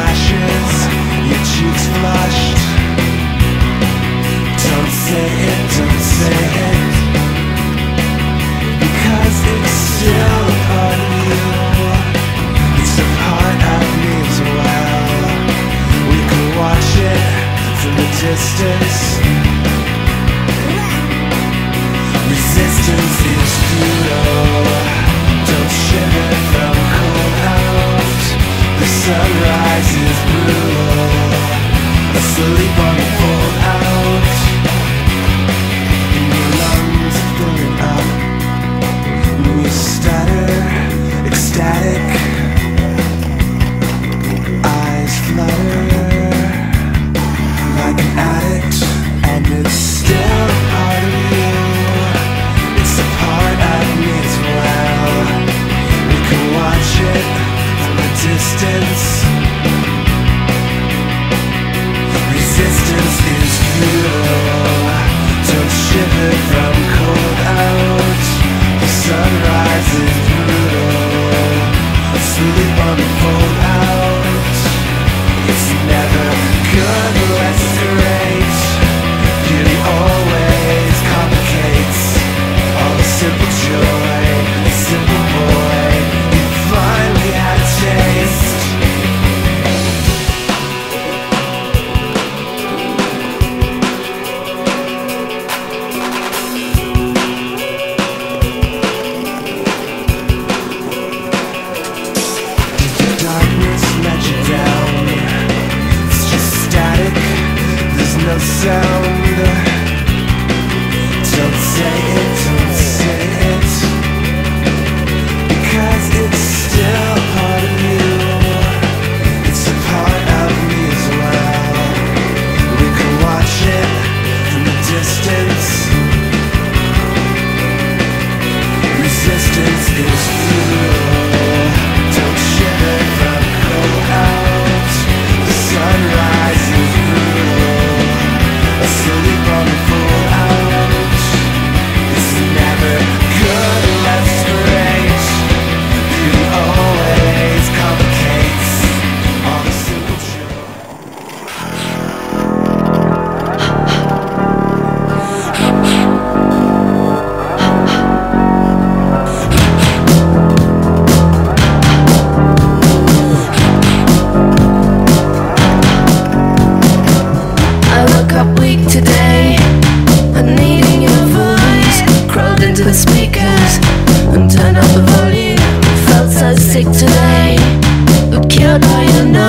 lashes, your cheeks flushed. Don't say it, don't say it, because it's still a part of you. It's a part of me as well. We could watch it from a distance. Resistance is futile. Don't shiver from cold out. The sunrise is brutal. Asleep on the fold out. And your lungs are filling up. When you stutter, ecstatic. Eyes flutter like an addict. And it's still a part of you. It's a part of me as well. We can watch it from a distance. Resistance is futile. Don't shiver from cold out. The sunrise is brutal. Asleep on the fold out. It's never gonna restorate. Beauty always complicates all the simple joy. A simple boy, you finally had a taste. Darkness let you down. It's just static, there's no sound. Don't say it, don't say it, because it's still a part of you. It's a part of me as well. We can watch it from a distance. Resistance is futile. Don't shiver from cold out. The sunrise is brutal. Asleep on the full out. It's never gonna masquerade. Beauty always complicates all the simple truth. I woke up weak today, and needing your voice, crawled into the speakers and turned up the volume. Felt so sick today, but cured by your nose.